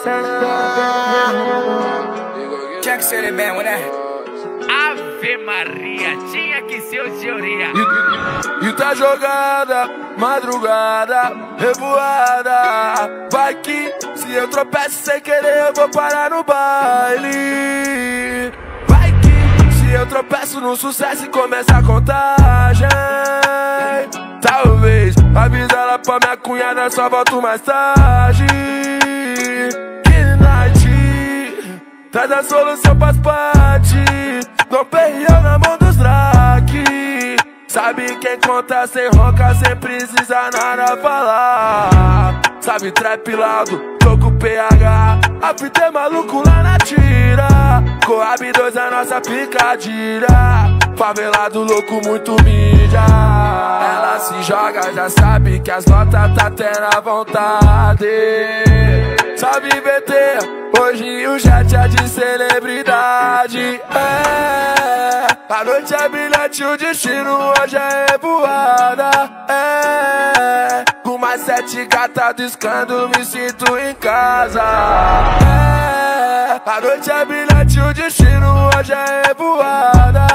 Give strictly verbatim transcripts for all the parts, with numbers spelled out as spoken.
Tinha que ser ele mesmo, né? Ave Maria, tinha que ser o teoria. E, e tá jogada, madrugada, revoada. Vai que se eu tropeço sem querer eu vou parar no baile. Vai que se eu tropeço no sucesso e começa a contagem. Talvez avisa ela pra minha cunhada, só volto mais tarde. Que night, traz a solução pras partes. Dom Perrião na mão dos Drake. Sabe quem conta sem ronca, sem precisar nada falar. Sabe trap lado, tô com P H. A fita é maluco lá na tira. Coab dois a nossa picadilha. Favelado louco, muito mídia. Ela se joga, já sabe que as notas tá tendo a vontade. Sabe B T, hoje o jet é de celebridade. É, a noite é brilhante, o destino hoje é revoada. É, com mais sete gatas do escândalo me sinto em casa. É, a noite é brilhante, o destino hoje é revoada.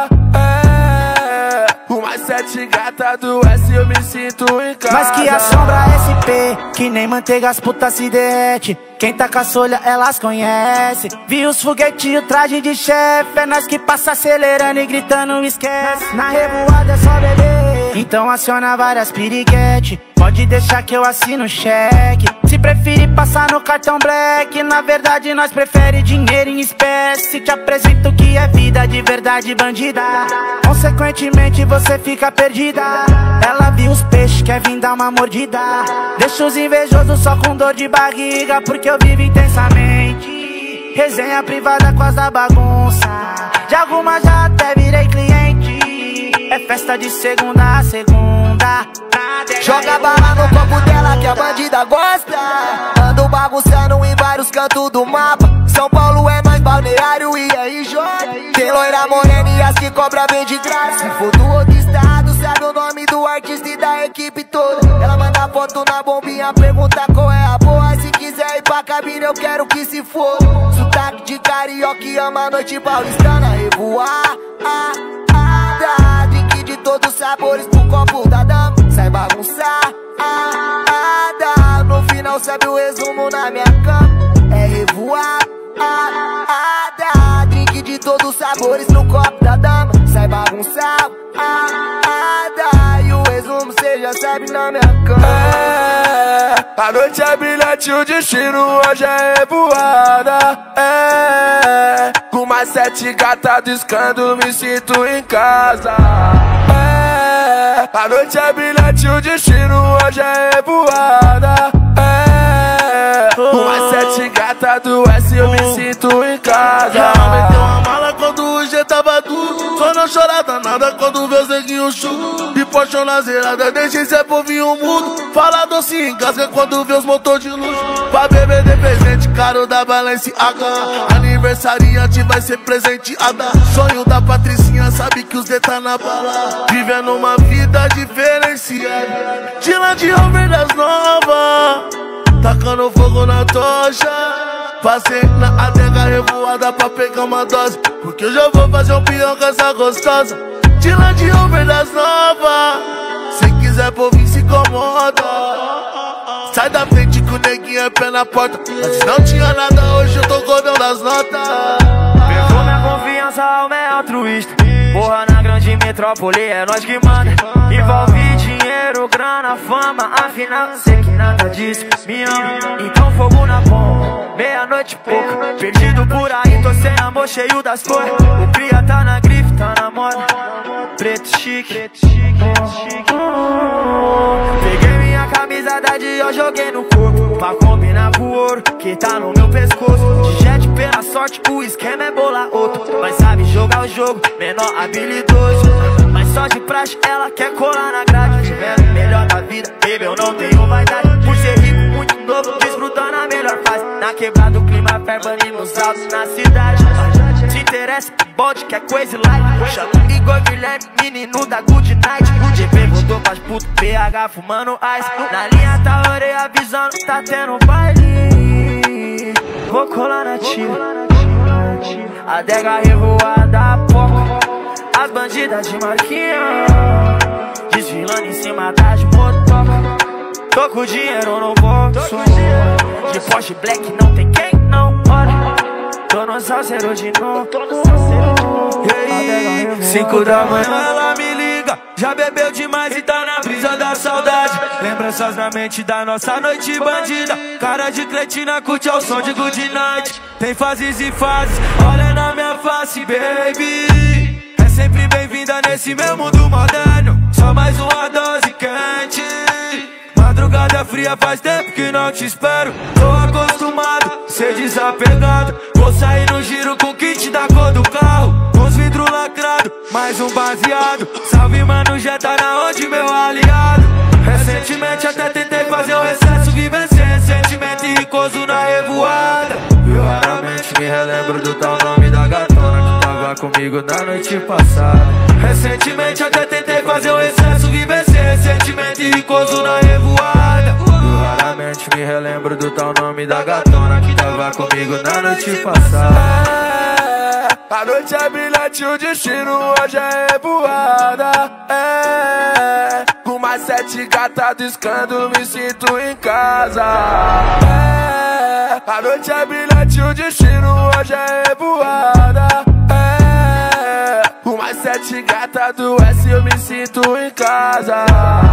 É, com mais sete gatas do S eu me sinto em casa. Mas que a sombra S P, que nem manteiga as putas se derrete. Quem tá com a solha, elas conhecem. Vi os foguetinhos, traje de chefe. É nós que passa acelerando e gritando esquece. Na revoada é só beber, então aciona várias piriguete. Pode deixar que eu assino cheque. Se preferir passar no cartão black, na verdade nós prefere dinheiro em espécie. Te apresento o que é vida de verdade bandida. Consequentemente você fica perdida. Ela viu os peixes, quer vir dar uma mordida. Deixa os invejosos só com dor de barriga, porque eu vivo intensamente. Resenha privada com as da bagunça. De algumas já até virei cliente. É festa de segunda a segunda. Joga bala no copo dela que a bandida gosta. Ando bagunçando em vários cantos do mapa. São Paulo é mais balneário e é I J. Tem loira morena e as que cobra bem de graça. Se for do outro estado, sabe o nome do artista e da equipe toda. Ela manda foto na bombinha, pergunta qual é a boa. Se quiser ir pra cabine eu quero que se for. Sotaque de carioca e ama a noite paulistana. Revoar, ah, ah, dá. Drink de todos os sabores pro copo da dama. Sai bagunçar, ah, ah, dá. No final sabe o resumo na minha cama. É revoar, ah, ah, dá. Drink de todos os sabores no copo da dama. Sai bagunçar, ah, ah, dá. E o resumo cê já sabe na minha cama. É, a noite é brilhante, o destino hoje é revoada. É, com mais sete gatas do escândalo me sinto em casa. É, a noite é brilhante, o destino hoje é revoada. É, com mais sete gatas do S eu me sinto em casa. Ela meteu uma mala quando o G tava duro. Só não chora danada quando vê os neguinhos chulos. E pochão na zerada, deixa esse povinho mudo. Fala doce engasga quando vê os motor de luxo. Pra beber de presente caro da Balenciaga. Aniversariante vai ser presenteada. Sonho da Patricinha, sabe que os D tá na bala. Vivendo uma vida diferenciada. De Land Rover das novas, tacando fogo na tocha. Passei na adega revoada pra pegar uma dose, porque eu já vou fazer um peão com essa gostosa. De Land Rover das novas, se quiser povinho se incomoda. Sai da frente que o neguinho é pé na porta. Antes não tinha nada, hoje eu tô gordão das notas. Pegou minha confiança, alma é altruísta. Porra, na grande metrópole é nós que manda. Envolve dinheiro, grana, fama. Afinal, sei que nada disso me ama. Então fogo na bomba, meia-noite e pouco. Perdido por aí, tô sem amor, cheio das cores. O cria tá na grife, tá na moda. Preto chique, preto chique, preto chique. Peguei minha camisa da Dior, joguei no corpo. Pra combinar com o ouro que tá no meu pescoço. De jet pela sorte, o esquema é bolar outro. Mas sabe jogar o jogo, menor habilidoso. Mas só de praxe ela quer colar na grade. Vivendo o melhor da vida, baby, eu não tenho vaidade. Por ser rico, muito novo, desfrutando a melhor fase. Na quebrada o clima fervando nos altos na cidade. Se interessa, bode, quer coisa light. Chama o Igor Guilherme, menino da Good Night. O G P voltou pras putas, P H fumando ice. Na linha tá a orelha avisando, tá tendo baile. vou colar na tia. Adega revoada, poca, as bandidas de marquinha, desfilando em cima das motoca. Tô com dinheiro no bolso, de Porsche Black não tem quem não olha. Tô no salseiro de novo. E aí, cinco da manhã ela me liga, já bebeu demais e tá na brisa da saudade. Lembranças na mente da nossa noite bandida. Cara de cretina, curte ao som de good night. Tem fases e fases, olha na minha face, baby. É sempre bem-vinda nesse meu mundo moderno. Só mais uma dose quente. Madrugada fria, faz tempo que não te espero. Tô acostumado, ser desapegado. Vou sair no giro com kit da cor do carro, com os vidros lacrados, mais um baseado. Salve mano, já tá na onde meu aliado. Recentemente até tentei fazer um recesso, vivenciei sentimento ricoso na revoada. Eu raramente me relembro do tal nome da gatona que tava comigo na noite passada. Recentemente até tentei fazer um recesso, vivenciei sentimento ricoso na revoada. Eu raramente me relembro do tal nome da gatona que tava comigo na noite passada. A noite é brilhante, o destino hoje é revoada. É, com mais sete gatas do escândalo me sinto em casa. É, a noite é brilhante, o destino hoje é revoada. É, com mais sete gatas do S eu me sinto em casa.